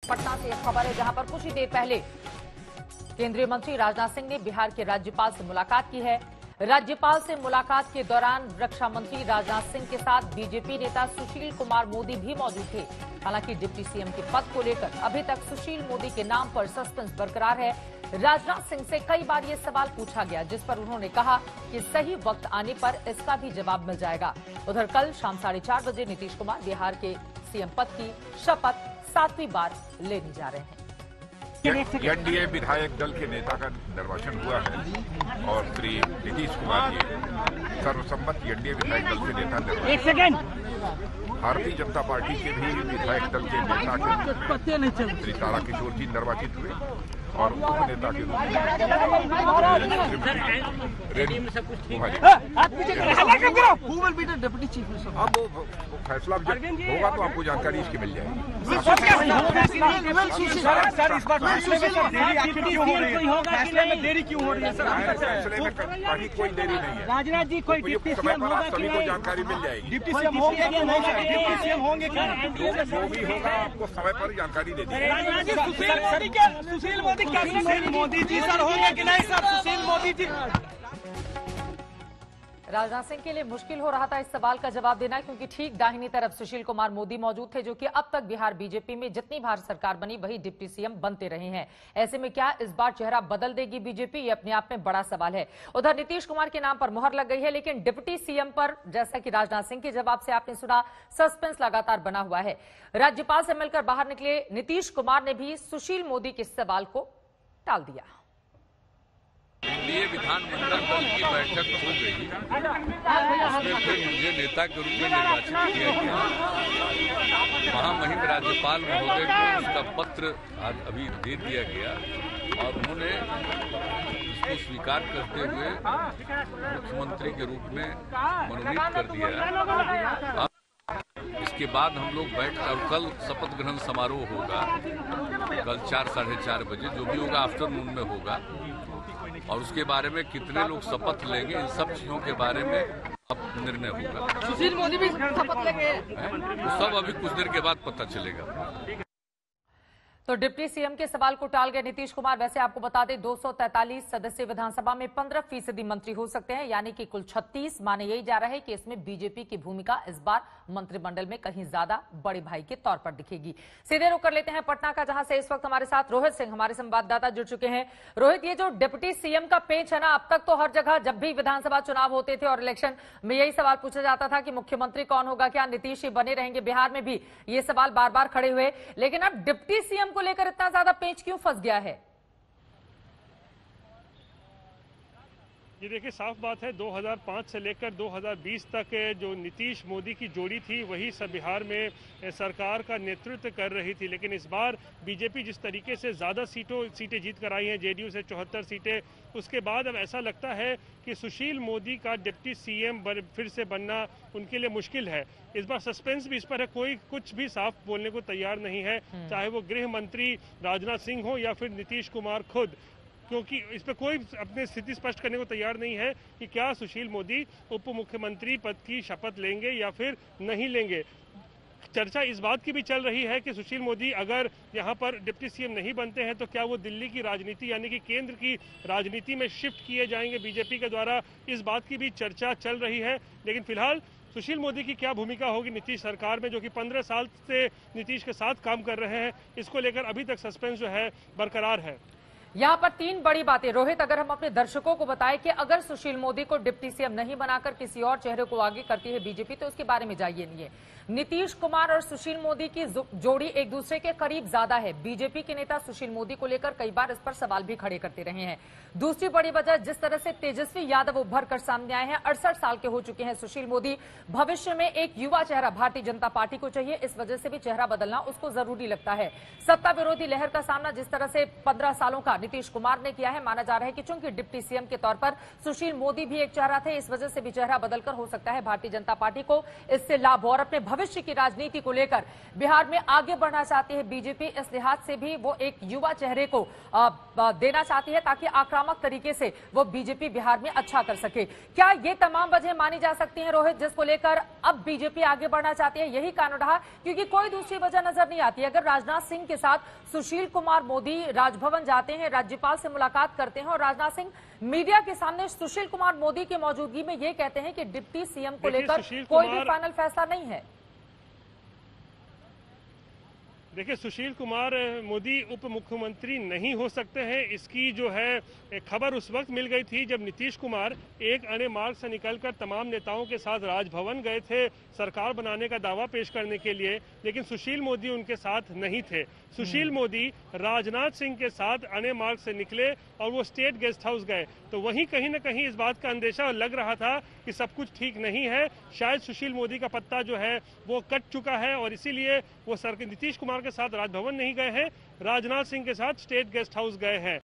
पटना से एक खबर है जहां पर कुछ ही देर पहले केंद्रीय मंत्री राजनाथ सिंह ने बिहार के राज्यपाल से मुलाकात की है। राज्यपाल से मुलाकात के दौरान रक्षा मंत्री राजनाथ सिंह के साथ बीजेपी नेता सुशील कुमार मोदी भी मौजूद थे। हालांकि डिप्टी सीएम के पद को लेकर अभी तक सुशील मोदी के नाम पर सस्पेंस बरकरार है। राजनाथ सिंह से कई बार ये सवाल पूछा गया, जिस पर उन्होंने कहा कि सही वक्त आने पर इसका भी जवाब मिल जाएगा। उधर कल शाम 4:30 बजे नीतीश कुमार बिहार के सीएम पद की शपथ 7वीं बार लेने जा रहे हैं। एनडीए विधायक दल के नेता का निर्वाचन हुआ है और श्री नीतीश कुमार जी सर्वसम्मत एनडीए विधायक दल के नेता निर्वाचित। भारतीय जनता पार्टी के भी विधायक दल के नेता श्री ताराकिशोर जी निर्वाचित हुए और उपनेता के रूप में अब वो फैसला जब होगा तो आपको जानकारी इसकी मिल जाएगी। फैसले में देरी क्यों हो रही है सर? फैसले में कहीं कोई देरी नहीं है। राजनाथ जी कोई डिप्टी सीएम होगा कि सभी को जानकारी मिल जाएगी। डिप्टी सीएम होंगे कि नहीं? डिप्टी सीएम होंगे कि जो भी होगा आपको समय पर जानकारी दे दी। सुशील मोदी जी सर होंगे कि नहीं सर? सुशील मोदी जी। राजनाथ सिंह के लिए मुश्किल हो रहा था इस सवाल का जवाब देना, क्योंकि ठीक दाहिनी तरफ सुशील कुमार मोदी मौजूद थे, जो कि अब तक बिहार बीजेपी में जितनी बार सरकार बनी वही डिप्टी सीएम बनते रहे हैं। ऐसे में क्या इस बार चेहरा बदल देगी बीजेपी? ये अपने आप में बड़ा सवाल है। उधर नीतीश कुमार के नाम पर मुहर लग गई है, लेकिन डिप्टी सीएम पर, जैसा कि राजनाथ सिंह के जवाब से आपने सुना, सस्पेंस लगातार बना हुआ है। राज्यपाल से मिलकर बाहर निकले नीतीश कुमार ने भी सुशील मोदी के सवाल को टाल दिया। एनडीए विधानमंडल दल की बैठक हो गई, उसमें फिर मुझे नेता के रूप में निर्वाचित किया गया। महामहिम राज्यपाल महोदय को उसका पत्र आज अभी दे दिया गया और उन्होंने इसको स्वीकार करते हुए मुख्यमंत्री के रूप में मनोनीत कर दिया। इसके बाद हम लोग बैठ और कल शपथ ग्रहण समारोह होगा, कल 4 साढ़े 4 बजे, जो भी होगा आफ्टरनून में होगा। और उसके बारे में कितने लोग शपथ लेंगे, इन सब चीजों के बारे में अब निर्णय होगा। सुशील मोदी भी शपथ लेंगे, वो सब अभी कुछ देर के बाद पता चलेगा। तो डिप्टी सीएम के सवाल को टाल गए नीतीश कुमार। वैसे आपको बता दें 243 सदस्य विधानसभा में 15% मंत्री हो सकते हैं, यानी कि कुल 36। माने यही जा रहा है कि इसमें बीजेपी की भूमिका इस बार मंत्रिमंडल में कहीं ज्यादा बड़े भाई के तौर पर दिखेगी। सीधे रुख कर लेते हैं पटना का, जहां से इस वक्त हमारे साथ रोहित सिंह हमारे संवाददाता जुड़ चुके हैं। रोहित, ये जो डिप्टी सीएम का पेच है ना, अब तक तो हर जगह जब भी विधानसभा चुनाव होते थे और इलेक्शन में यही सवाल पूछा जाता था कि मुख्यमंत्री कौन होगा, क्या नीतीश ही बने रहेंगे। बिहार में भी ये सवाल बार बार खड़े हुए, लेकिन अब डिप्टी सीएम को लेकर इतना ज्यादा पेंच क्यों फंस गया है? ये देखिए, साफ बात है 2005 से लेकर 2020 तक जो नीतीश मोदी की जोड़ी थी वही सब बिहार में सरकार का नेतृत्व कर रही थी। लेकिन इस बार बीजेपी जिस तरीके से ज़्यादा सीटें जीत कर आई हैं, जेडीयू से 74 सीटें, उसके बाद अब ऐसा लगता है कि सुशील मोदी का डिप्टी सीएम फिर से बनना उनके लिए मुश्किल है। इस बार सस्पेंस भी इस पर है, कोई कुछ भी साफ बोलने को तैयार नहीं है, चाहे वो गृह मंत्री राजनाथ सिंह हो या फिर नीतीश कुमार खुद, क्योंकि इस पर कोई अपनी स्थिति स्पष्ट करने को तैयार नहीं है कि क्या सुशील मोदी उप मुख्यमंत्री पद की शपथ लेंगे या फिर नहीं लेंगे। चर्चा इस बात की भी चल रही है कि सुशील मोदी अगर यहां पर डिप्टी सीएम नहीं बनते हैं तो क्या वो दिल्ली की राजनीति यानी कि केंद्र की राजनीति में शिफ्ट किए जाएंगे बीजेपी के द्वारा, इस बात की भी चर्चा चल रही है। लेकिन फिलहाल सुशील मोदी की क्या भूमिका होगी नीतीश सरकार में, जो कि 15 साल से नीतीश के साथ काम कर रहे हैं, इसको लेकर अभी तक सस्पेंस जो है बरकरार है। यहाँ पर 3 बड़ी बातें रोहित, अगर हम अपने दर्शकों को बताएं कि अगर सुशील मोदी को डिप्टी सीएम नहीं बनाकर किसी और चेहरे को आगे करती है बीजेपी, तो उसके बारे में जाइए नहीं। नीतीश कुमार और सुशील मोदी की जोड़ी एक दूसरे के करीब ज्यादा है। बीजेपी के नेता सुशील मोदी को लेकर कई बार इस पर सवाल भी खड़े करते रहे हैं। दूसरी बड़ी वजह, जिस तरह से तेजस्वी यादव उभर कर सामने आए हैं, 68 साल के हो चुके हैं सुशील मोदी। भविष्य में एक युवा चेहरा भारतीय जनता पार्टी को चाहिए, इस वजह से भी चेहरा बदलना उसको जरूरी लगता है। सत्ता विरोधी लहर का सामना जिस तरह से 15 सालों का नीतीश कुमार ने किया है। माना जा रहा है कि चूंकि डिप्टी सीएम के तौर पर सुशील मोदी भी एक चेहरा थे, इस वजह से भी चेहरा बदलकर हो सकता है भारतीय जनता पार्टी को इससे लाभ हो और अपने भविष्य की राजनीति को लेकर बिहार में आगे बढ़ना चाहती है बीजेपी। इस लिहाज से भी वो एक युवा चेहरे को देना चाहती है ताकि आक्रामक तरीके से वो बीजेपी बिहार में अच्छा कर सके। क्या ये तमाम वजह मानी जा सकती हैं रोहित, जिसको लेकर अब बीजेपी आगे बढ़ना चाहती है? यही कारण रहा, क्योंकि कोई दूसरी वजह नजर नहीं आती। अगर राजनाथ सिंह के साथ सुशील कुमार मोदी राजभवन जाते हैं, राज्यपाल से मुलाकात करते हैं और राजनाथ सिंह मीडिया के सामने सुशील कुमार मोदी की मौजूदगी में ये कहते हैं कि डिप्टी सीएम को लेकर कोई भी फाइनल फैसला नहीं है। देखिए, सुशील कुमार मोदी उप मुख्यमंत्री नहीं हो सकते हैं, इसकी जो है खबर उस वक्त मिल गई थी जब नीतीश कुमार एक अने मार्ग से निकलकर तमाम नेताओं के साथ राजभवन गए थे सरकार बनाने का दावा पेश करने के लिए, लेकिन सुशील मोदी उनके साथ नहीं थे। सुशील मोदी राजनाथ सिंह के साथ अने मार्ग से निकले और वो स्टेट गेस्ट हाउस गए, तो वहीं कहीं ना कहीं इस बात का अंदेशा लग रहा था कि सब कुछ ठीक नहीं है, शायद सुशील मोदी का पत्ता जो है वो कट चुका है और इसीलिए वो नीतीश कुमार के साथ राजभवन नहीं गए हैं, राजनाथ सिंह के साथ स्टेट गेस्ट हाउस गए हैं।